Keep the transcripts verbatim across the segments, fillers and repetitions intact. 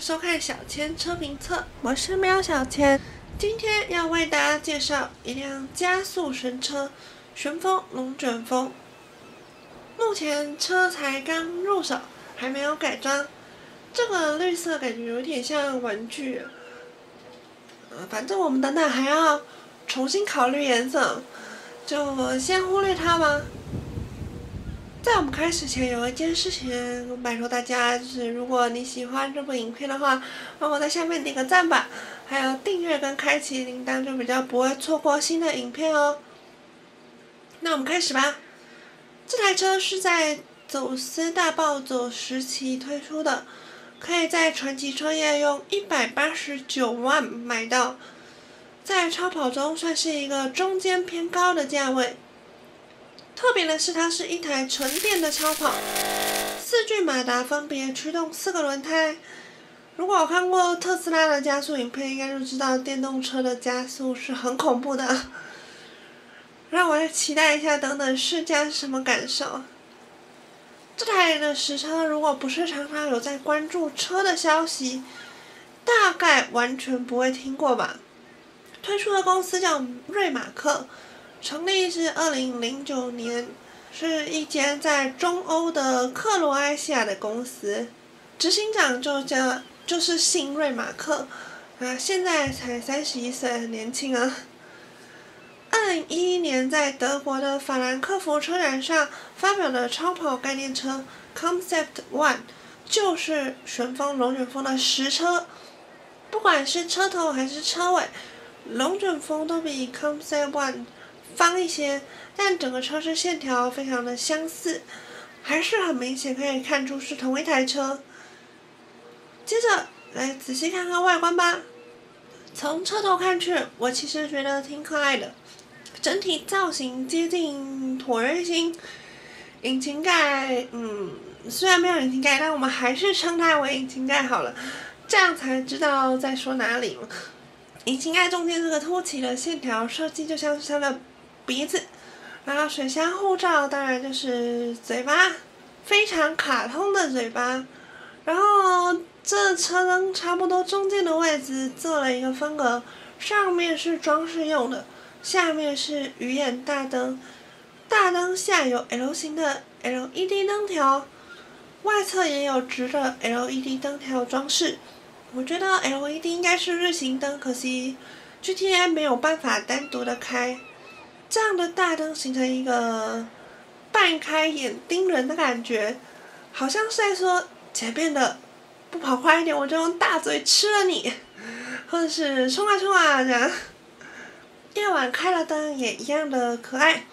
收看小千车评测，我是喵小千。今天要为大家介绍一辆加速神车——旋风龙卷风。目前车才刚入手，还没有改装。这个绿色感觉有点像玩具，呃，反正我们等等还要重新考虑颜色，就先忽略它吧。在我们开始前，有一件事情拜托大家，就是如果你喜欢这部影片的话，帮我在下面点个赞吧，还有订阅跟开启铃铛，就比较不会错过新的影片哦。那我们开始吧。这台车是在走私大暴走时期推出的，可以在传奇车业用一百八十九万买到，在超跑中算是一个中间偏高的价位。特别的是，它是一台纯电的超跑，四具马达分别驱动四个轮胎。如果有看过特斯拉的加速影片，应该就知道电动车的加速是很恐怖的。让我来期待一下，等等试驾是什么感受。这台的实车，如果不是常常有在关注车的消息，大概完全不会听过吧。推出的公司叫瑞马克。成立是二零零九年，是一间在中欧的克罗埃西亚的公司，执行长就叫就是姓瑞马克，啊，现在才三十一岁，很年轻啊。二零一一年在德国的法兰克福车展上发表的超跑概念车 Concept One 就是旋风龙卷风的实车，不管是车头还是车尾，龙卷风都比 Concept One方一些，但整个车身线条非常的相似，还是很明显可以看出是同一台车。接着来仔细看看外观吧。从车头看去，我其实觉得挺可爱的，整体造型接近椭圆形。引擎盖，嗯，虽然没有引擎盖，但我们还是称它为引擎盖好了，这样才知道在说哪里嘛。引擎盖中间这个凸起的线条设计就像是它的鼻子，然后水箱护罩当然就是嘴巴，非常卡通的嘴巴。然后这车灯差不多中间的位置做了一个分隔，上面是装饰用的，下面是鱼眼大灯，大灯下有 L 型的 L E D 灯条，外侧也有直的 L E D 灯条装饰。我觉得 L E D 应该是日行灯，可惜 G T A 没有办法单独的开。这样的大灯形成一个半开眼盯人的感觉，好像是在说前面的不跑快一点我就用大嘴吃了你，或者是冲啊冲啊这样。夜晚开了灯也一样的可爱。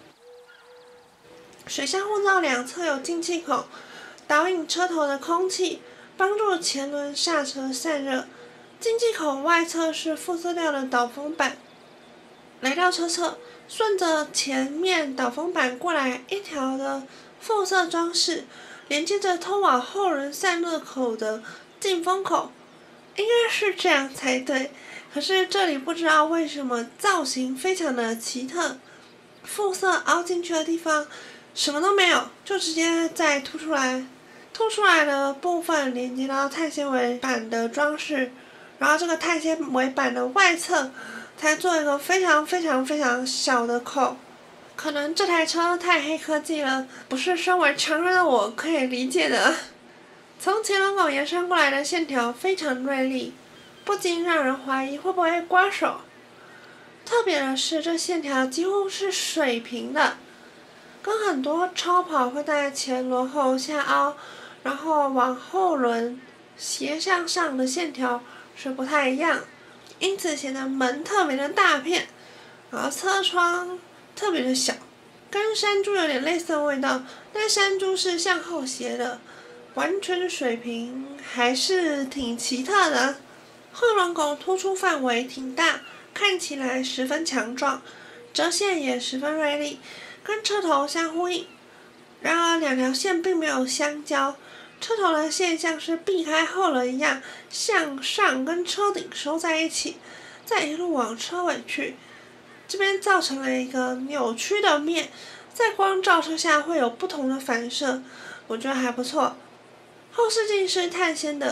水箱护罩两侧有进气口，导引车头的空气，帮助前轮刹车散热。进气口外侧是副色调的导风板。来到车侧，顺着前面导风板过来一条的副色装饰，连接着通往后轮散热口的进风口，应该是这样才对。可是这里不知道为什么造型非常的奇特，副色凹进去的地方什么都没有，就直接再凸出来，凸出来的部分连接到碳纤维板的装饰，然后这个碳纤维板的外侧才做一个非常非常非常小的口。可能这台车太黑科技了，不是身为常人的我可以理解的。从前轮口延伸过来的线条非常锐利，不禁让人怀疑会不会刮手。特别的是，这线条几乎是水平的，跟很多超跑会在前轮后下凹，然后往后轮斜向上的线条是不太一样，因此显得门特别的大片，然后车窗特别的小，跟山猪有点类似的味道，但山猪是向后斜的，完全水平还是挺奇特的。后轮拱突出范围挺大，看起来十分强壮，折线也十分锐利，跟车头相呼应。然而两条线并没有相交，车头的线像是避开后轮一样向上跟车顶收在一起，再一路往车尾去，这边造成了一个扭曲的面，在光照射下会有不同的反射，我觉得还不错。后视镜是碳纤的，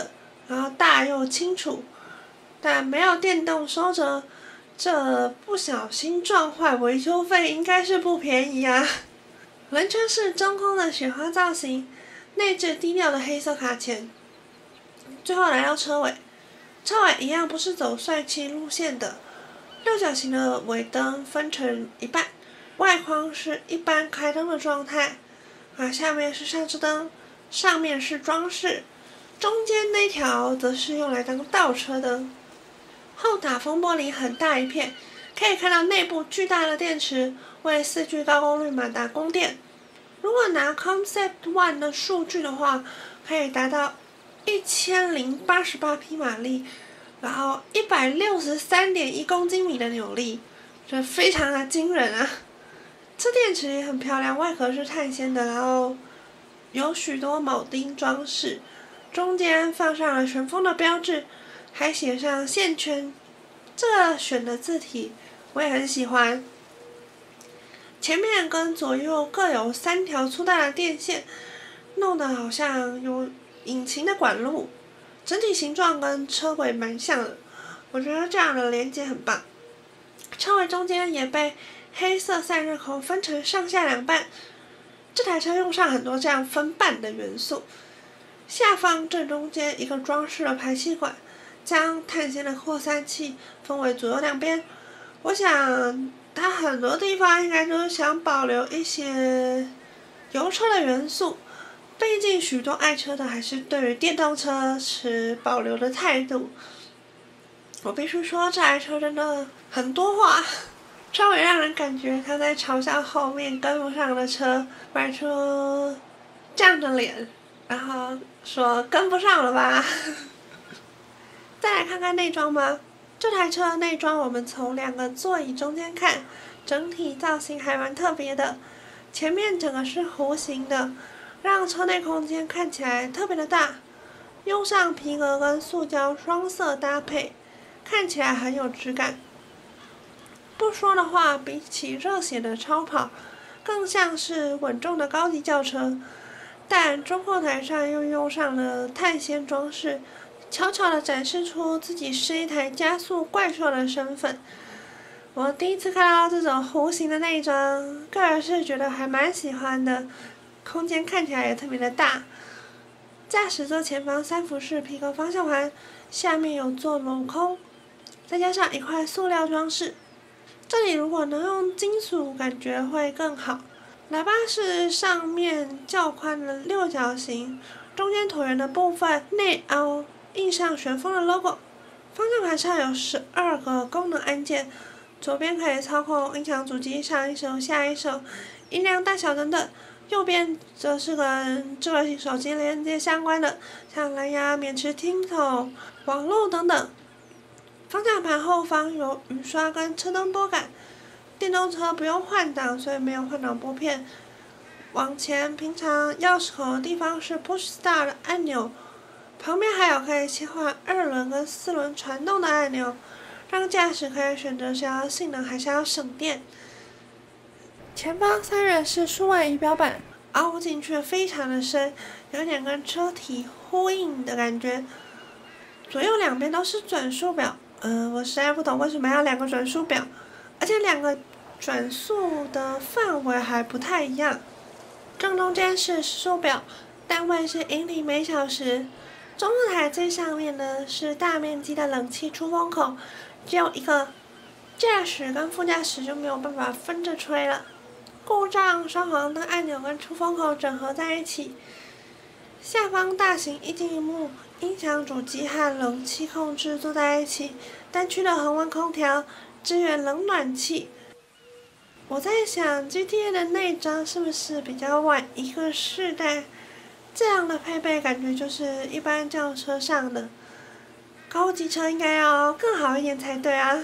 然后大又清楚，但没有电动收折，这不小心撞坏，维修费应该是不便宜啊。轮圈是中空的雪花造型，内置低调的黑色卡钳。最后来到车尾，车尾一样不是走帅气路线的，六角形的尾灯分成一半，外框是一般开灯的状态，而下面是刹车灯，上面是装饰，中间那条则是用来当倒车灯。后挡风玻璃很大一片，可以看到内部巨大的电池为四具高功率马达供电。如果拿 Concept One 的数据的话，可以达到一千零八十八匹马力，然后一百六十三点一公斤米的扭力，这非常的惊人啊！这电池也很漂亮，外壳是碳纤的，然后有许多铆钉装饰，中间放上了旋风的标志，还写上线圈。这个选的字体我也很喜欢。前面跟左右各有三条粗大的电线，弄得好像有引擎的管路，整体形状跟车尾蛮像的，我觉得这样的连接很棒。车尾中间也被黑色散热口分成上下两半，这台车用上很多这样分半的元素。下方正中间一个装饰的排气管，将碳纤的扩散器分为左右两边。我想它很多地方应该都是想保留一些油车的元素，毕竟许多爱车的还是对于电动车持保留的态度。我必须说，这台车真的很多话，稍微让人感觉它在嘲笑后面跟不上的车，摆出这样的脸，然后说跟不上了吧。再来看看内装吧。这台车内装我们从两个座椅中间看，整体造型还蛮特别的。前面整个是弧形的，让车内空间看起来特别的大。用上皮革跟塑胶双色搭配，看起来很有质感。不说的话，比起热血的超跑，更像是稳重的高级轿车。但中后台上又用上了碳纤装饰，悄悄地展示出自己是一台加速怪兽的身份。我第一次看到这种弧形的内装，个人是觉得还蛮喜欢的，空间看起来也特别的大。驾驶座前方三辐式皮革方向盘，下面有做镂空，再加上一块塑料装饰。这里如果能用金属，感觉会更好。喇叭是上面较宽的六角形，中间椭圆的部分内凹印上旋风的 logo。方向盘上有十二个功能按键，左边可以操控音响主机上一首、下一首、音量大小等等，右边则是跟智慧型手机连接相关的，像蓝牙、免持听筒、网络等等。方向盘后方有雨刷跟车灯拨杆。电动车不用换挡，所以没有换挡拨片。往前，平常钥匙口的地方是 Push Start 的按钮，旁边还有可以切换二轮跟四轮传动的按钮，让驾驶可以选择是要性能还是要省电。前方散热是数位仪表板，凹进去非常的深，有点跟车体呼应的感觉。左右两边都是转速表，嗯、呃，我实在不懂为什么要两个转速表，而且两个转速的范围还不太一样。正中间是时速表，单位是英里每小时。中控台最上面呢是大面积的冷气出风口，只有一个，驾驶跟副驾驶就没有办法分着吹了。故障双黄灯按钮跟出风口整合在一起。下方大型液晶萤幕，音响主机和冷气控制坐在一起，单区的恒温空调，支援冷暖气。我在想 G T A 的内装是不是比较晚一个世代？这样的配备感觉就是一般轿车上的，高级车应该要更好一点才对啊。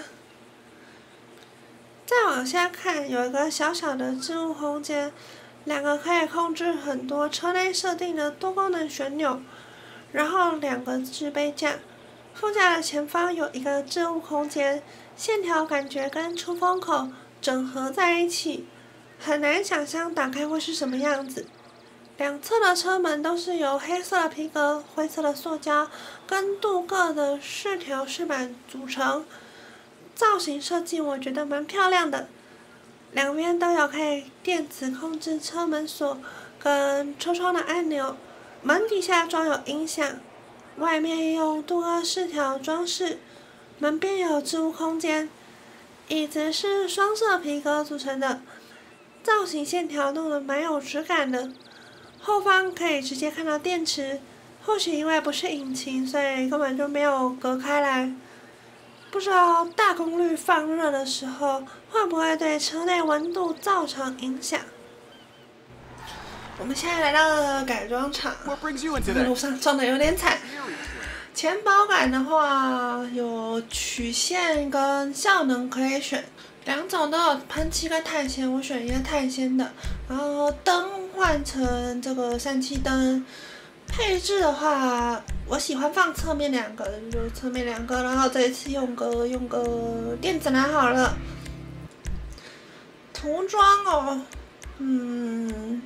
再往下看，有一个小小的置物空间，两个可以控制很多车内设定的多功能旋钮，然后两个置杯架。副驾的前方有一个置物空间，线条感觉跟出风口整合在一起，很难想象打开会是什么样子。 两侧的车门都是由黑色的皮革、灰色的塑胶跟镀铬的饰条饰板组成，造型设计我觉得蛮漂亮的。两边都有可以电子控制车门锁跟车窗的按钮，门底下装有音响，外面用镀铬饰条装饰，门边有置物空间。椅子是双色皮革组成的，造型线条弄得蛮有质感的。后方可以直接看到电池，或许因为不是引擎，所以根本就没有隔开来。不知道大功率放热的时候，会不会对车内温度造成影响？我们现在来到了改装厂，路上撞得有点惨。前保杆的话，有曲线跟效能可以选。两种都有喷漆跟碳纤，我选一个碳纤的。然后灯换成这个氙气灯。配置的话，我喜欢放侧面两个，就侧面两个，然后这一次用个用个电子蓝好了。涂装哦，嗯，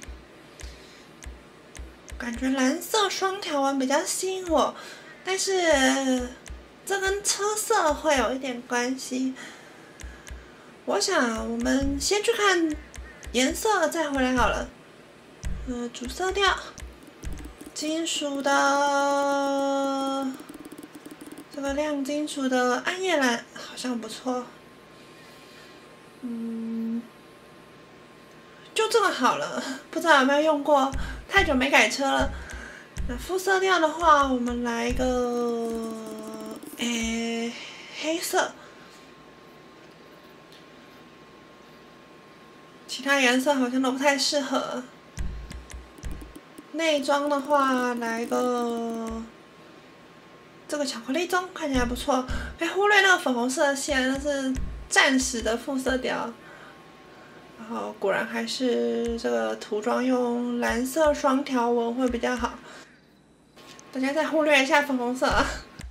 感觉蓝色双条纹比较吸引我，但是这跟车色会有一点关系。我想我们先去看颜色，再回来好了。呃，主色调，金属的这个亮金属的暗夜蓝好像不错。嗯，就这个好了，不知道有没有用过，太久没改车了。那副色调的话，我们来一个，诶，黑色。其他颜色好像都不太适合。内装的话，来个这个巧克力棕，看起来不错。别忽略那个粉红色的线，那是暂时的副色调。然后果然还是这个涂装用蓝色双条纹会比较好。大家再忽略一下粉红色。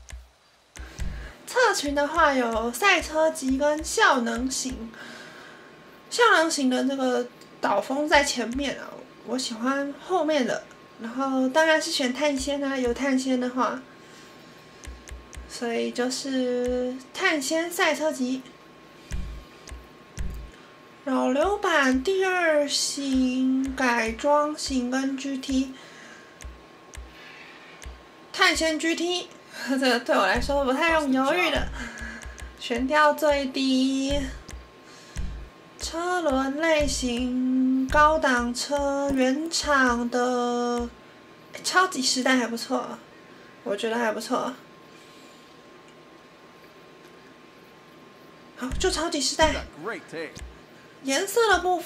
侧裙的话有赛车级跟效能型。效能型的这个导风在前面啊，我喜欢后面的，然后当然是选碳纤啊，有碳纤的话，所以就是碳纤赛车级。扰流板第二型改装型跟 G T， 碳纤 G T， 这个对我来说不太用犹豫的，悬吊最低。车轮类型，高档车，原厂的，超级时代还不错，我觉得还不错。好，就超级时代。颜色的部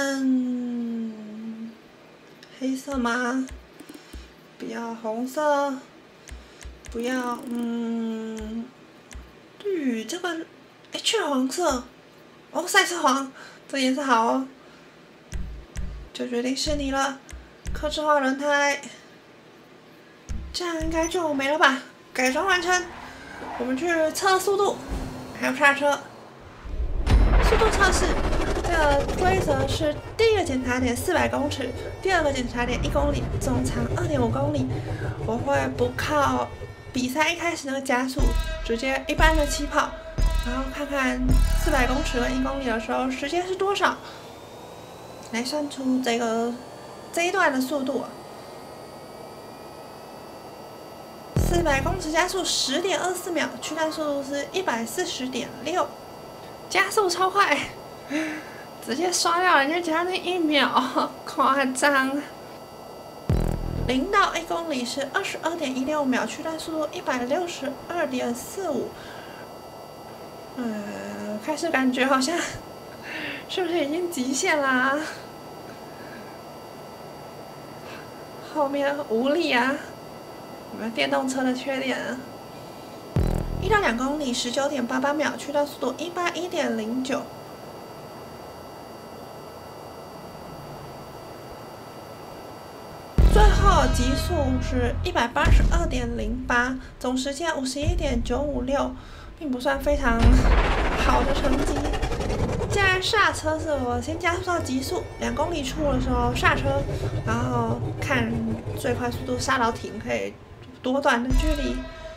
分，黑色吗？不要红色，不要，嗯，绿这个，哎，雀黄色。哦，赛车黄，这颜色好哦，就决定是你了。客制化轮胎，这样应该就没了吧？改装完成，我们去测速度，还有刹车。速度测试，这个规则是第一个检查点四百公尺，第二个检查点一公里，总长二点五公里。我会不靠比赛一开始那个加速，直接一般的起跑。然后看看四百公尺跟一公里的时候时间是多少，来算出这个这一段的速度。四百公尺加速十点二四秒，躯干速度是一百四十点六，加速超快，直接刷掉人家将近一秒，夸张。零到一公里是二十二点一六秒，躯干速度一百六十二点四五。嗯，开始感觉好像是不是已经极限啦？后面无力啊！我们电动车的缺点。一到两公里十九点八八秒，驱动速度一八一点零九。最后极速是一百八十二点零八，总时间五十一点九五六。并不算非常好的成绩。 现在刹车是我先加速到极速两公里处的时候刹车，然后看最快速度刹到停，可以多短的距离。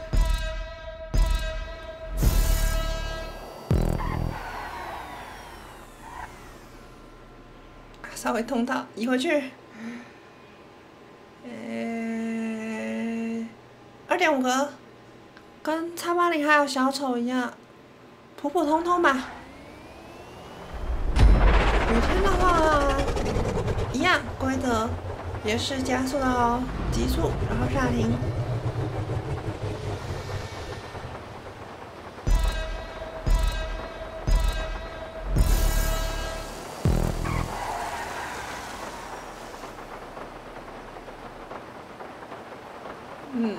稍微通道移回去，呃，二点五格，跟叉八零还有小丑一样，普普通通吧。雨天的话，一样规则，也是加速到极速，然后刹停。嗯，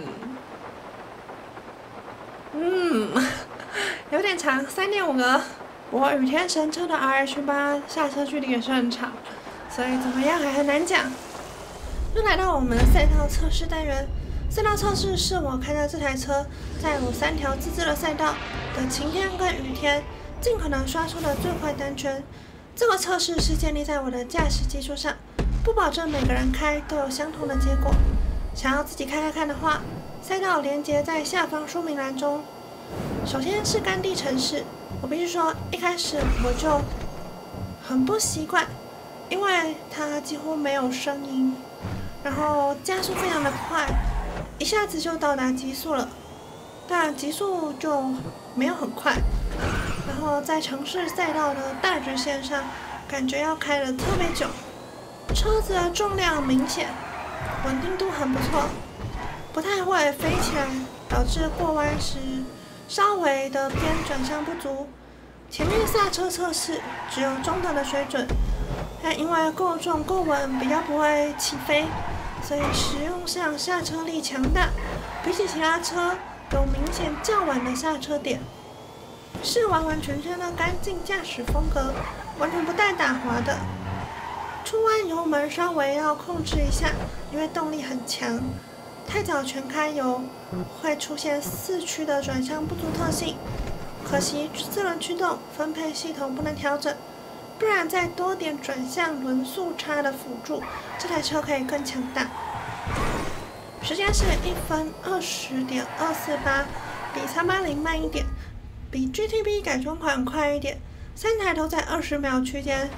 嗯，有点长，三点五格。不过雨天神车的 R H 八下车距离也是很长，所以怎么样还很难讲。又来到我们的赛道测试单元，赛道测试是我开的这台车在我三条自制的赛道的晴天跟雨天，尽可能刷出的最快单圈。这个测试是建立在我的驾驶技术上，不保证每个人开都有相同的结果。想要自己开开看的话，赛道连接在下方说明栏中。首先是甘地城市，我必须说，一开始我就很不习惯，因为它几乎没有声音，然后加速非常的快，一下子就到达极速了，但极速就没有很快。然后在城市赛道的大直线上，感觉要开得特别久，车子的重量明显。稳定度很不错，不太会飞起来，导致过弯时稍微的偏转向不足。前面刹车测试只有中等的水准，但因为够重够稳，比较不会起飞，所以使用上刹车力强大，比起其他车有明显较晚的刹车点，是完完全全的干净驾驶风格，完全不带打滑的。出弯油门稍微要控制一下，因为动力很强。太早全开油会出现四驱的转向不足特性，可惜四轮驱动分配系统不能调整，不然再多点转向轮速差的辅助，这台车可以更强大。时间是一分二十点二四八，比三八零慢一点，比 G T B 改装款快一点，三台都在二十秒区间。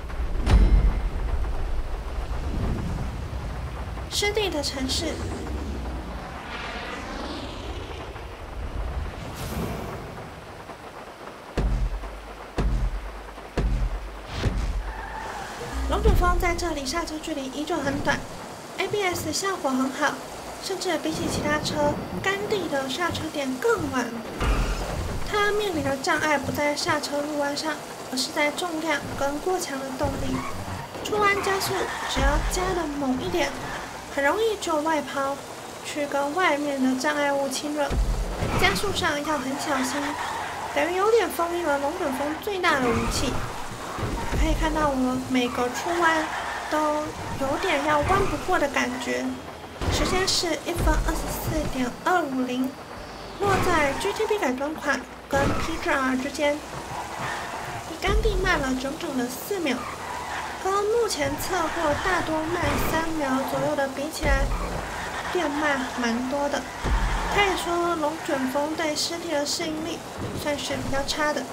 湿地的城市，龙卷风在这里刹车距离依旧很短 ，A B S 效果很好，甚至比起其他车，甘地的刹车点更晚。它面临的障碍不在刹车入弯上，而是在重量跟过强的动力。出弯加速只要加的猛一点，很容易就外抛，去跟外面的障碍物亲热。加速上要很小心，等于有点封印了龙卷风最大的武器。可以看到我每个出弯都有点要弯不过的感觉。时间是一分二十四点二五零，落在 G T B 改装款跟 P G R 之间，比甘地慢了整整的四秒。和目前测过大多慢三秒左右的比起来，变慢蛮多的。可以说龙卷风对湿地的适应力算是比较差的。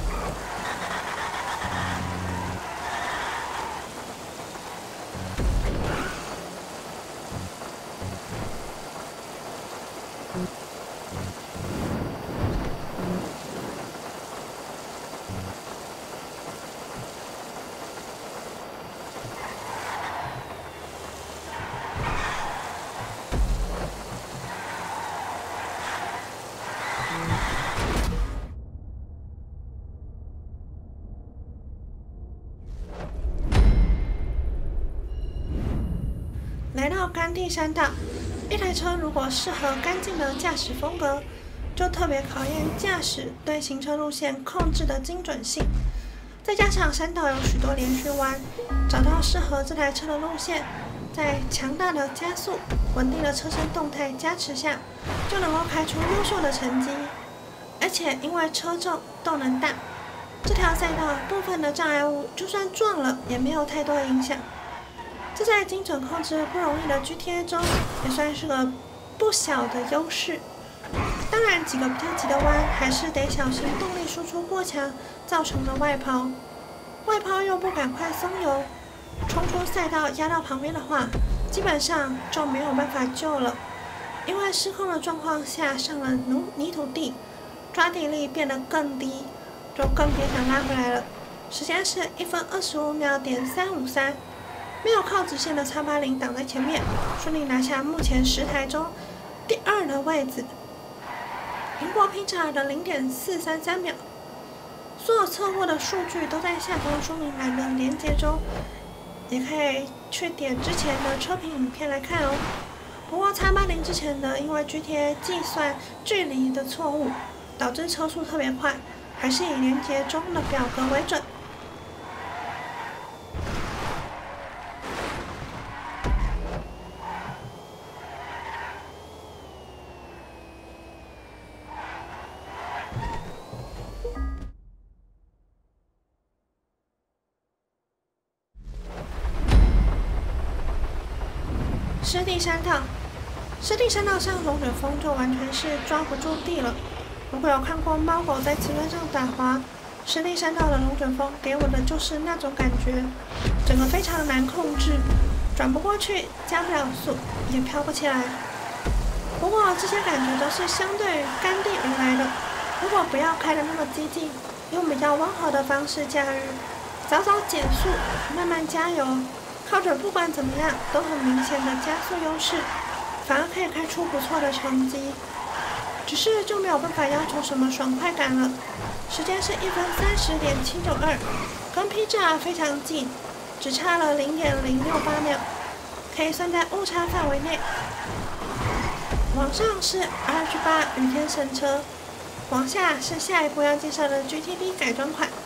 来到甘地山道，一台车如果适合干净的驾驶风格，就特别考验驾驶对行车路线控制的精准性。再加上山道有许多连续弯，找到适合这台车的路线，在强大的加速、稳定的车身动态加持下，就能够开出优秀的成绩。而且因为车重、动能大， 这条赛道部分的障碍物就算撞了也没有太多影响，这在精准控制不容易的 G T A 中也算是个不小的优势。当然，几个比较急的弯还是得小心动力输出过强造成的外抛，外抛又不赶快松油，冲出赛道压到旁边的话，基本上就没有办法救了。因为失控的状况下上了泥泥土地，抓地力变得更低，就更别想拉回来了。时间是一分二十五秒点三五三，没有靠直线的叉八零挡在前面，顺利拿下目前十台中第二的位置，赢过拼查尔的零点四三三秒。所有测过的数据都在下方说明栏的连结中，也可以去点之前的车评影片来看哦。不过叉八零之前的因为 G T A 计算距离的错误，导致车速特别快，还是以连结中的表格为准。湿地山道，湿地山道上龙卷风就完全是抓不住地了。如果有看过猫狗在瓷砖上打滑，湿地山道的龙卷风给我的就是那种感觉，整个非常难控制，转不过去，加不了速，也飘不起来。不过这些感觉都是相对于干地而来的，如果不要开得那么激进，用比较温和的方式驾驭，早早减速，慢慢加油。靠着不管怎么样都很明显的加速优势，反而可以开出不错的成绩。只是就没有办法要求什么爽快感了。时间是一分三十点七九二，跟 P G R 非常近，只差了零点零六八秒，可以算在误差范围内。往上是 R G 八雨天神车，往下是下一步要介绍的 G T B 改装款。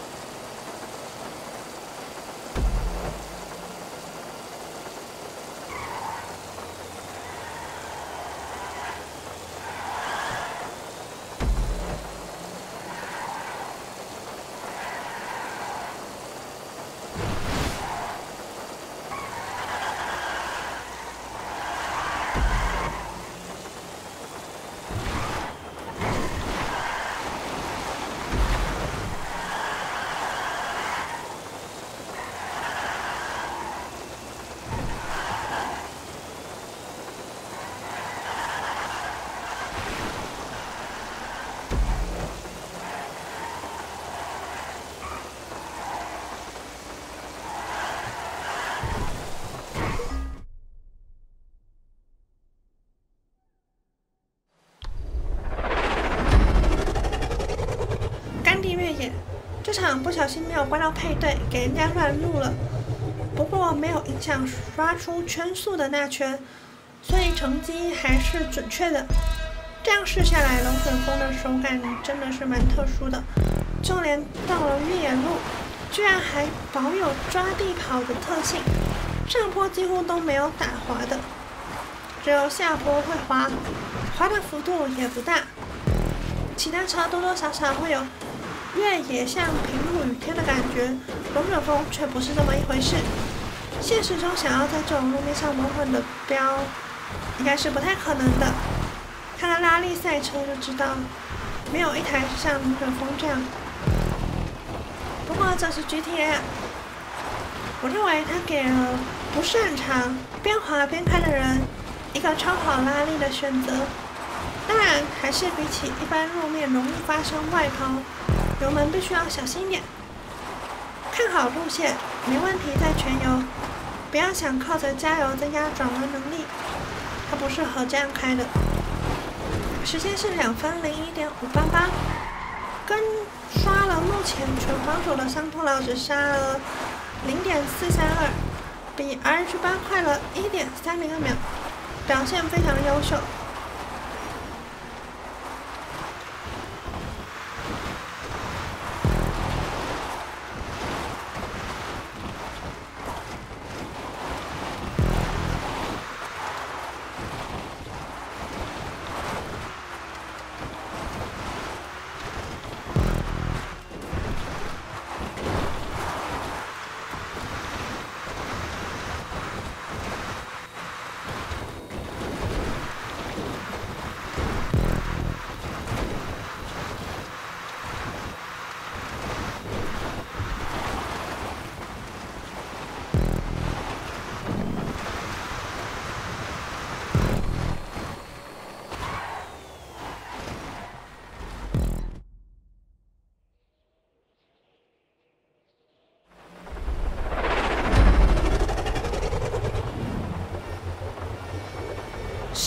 这场不小心没有关到配对，给人家乱入了。不过没有影响刷出圈速的那圈，所以成绩还是准确的。这样试下来，龙卷风的手感真的是蛮特殊的，就连到了越野路，居然还保有抓地跑的特性，上坡几乎都没有打滑的，只有下坡会滑，滑的幅度也不大。其他车多多少少会有越野像平路雨天的感觉，龙卷风却不是这么一回事。现实中想要在这种路面上猛狠的飙，应该是不太可能的。看了拉力赛车就知道，没有一台是像龙卷风这样。不过这是 G T A， 我认为它给了不擅长边滑边开的人一个超好拉力的选择。当然，还是比起一般路面容易发生外抛，油门必须要小心一点。看好路线，没问题再全油，不要想靠着加油增加转弯能力，它不适合这样开的。时间是两分零一点五八八，跟刷了目前全防守的桑托劳只差了零点四三二，比 R H 八快了一点三零二秒，表现非常优秀。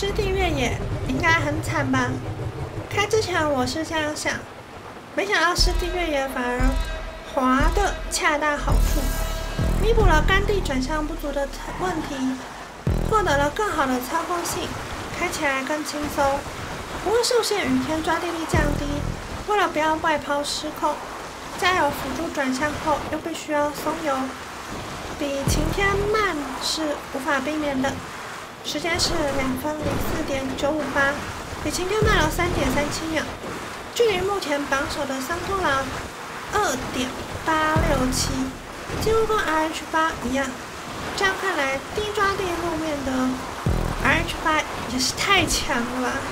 湿地越野应该很惨吧？开之前我是这样想，没想到湿地越野反而滑得恰到好处，弥补了干地转向不足的问题，获得了更好的操控性，开起来更轻松，不会受限雨天抓地力降低。为了不要外抛失控，加油辅助转向后又必须要松油，比晴天慢是无法避免的。时间是两分零四点九五八，比晴天慢了三点三七秒，距离目前榜首的桑托朗二点八六七，几乎跟 R H 八一样。这样看来，低抓地路面的 R H 八也是太强了吧。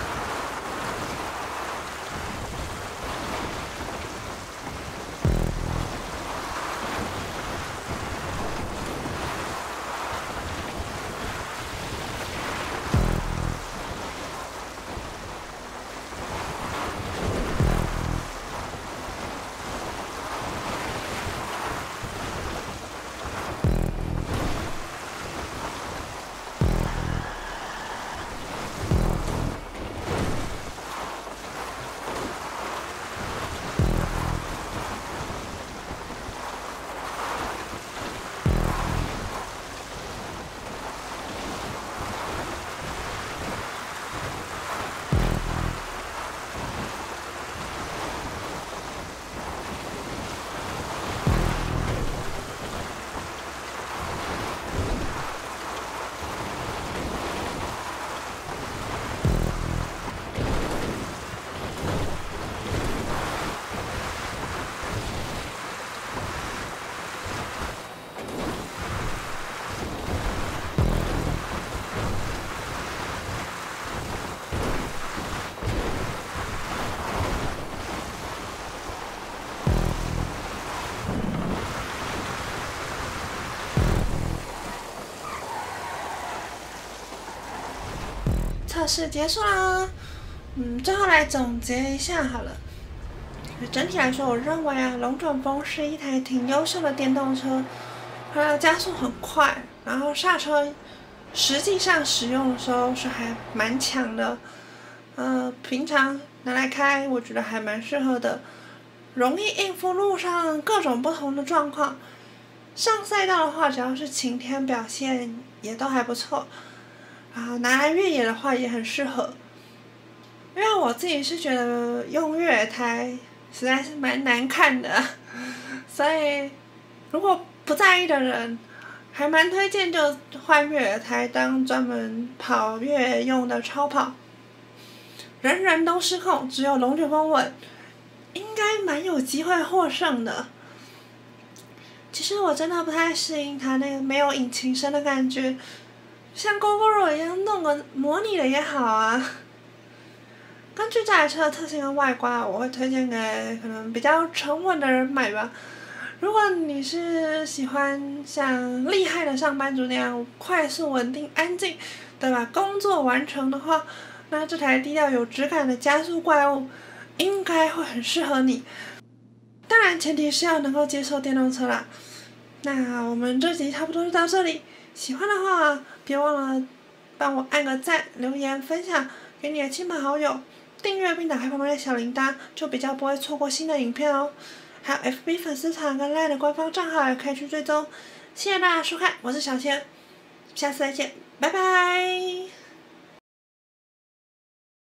测试结束啦，嗯，最后来总结一下好了。整体来说，我认为啊，龙卷风是一台挺优秀的电动车，它的加速很快，然后刹车实际上使用的时候是还蛮强的，呃，平常拿来开，我觉得还蛮适合的，容易应付路上各种不同的状况。上赛道的话，只要是晴天，表现也都还不错。啊，拿来越野的话也很适合，因为我自己是觉得用越野胎实在是蛮难看的，所以如果不在意的人，还蛮推荐就换越野胎当专门跑越野用的超跑。人人都失控，只有龙卷风稳，应该蛮有机会获胜的。其实我真的不太适应它那个没有引擎声的感觉。像 Gogoro 一样弄个模拟的也好啊。根据这台车的特性和外观，我会推荐给可能比较沉稳的人买吧。如果你是喜欢像厉害的上班族那样快速、稳定、安静的把工作完成的话，那这台低调有质感的加速怪物应该会很适合你。当然，前提是要能够接受电动车啦。那我们这集差不多就到这里。喜欢的话，别忘了帮我按个赞、留言、分享给你的亲朋好友，订阅并打开旁边的小铃铛，就比较不会错过新的影片哦。还有 F B 粉丝团跟 Line 的官方账号也可以去追踪。谢谢大家收看，我是小千，下次再见，拜拜。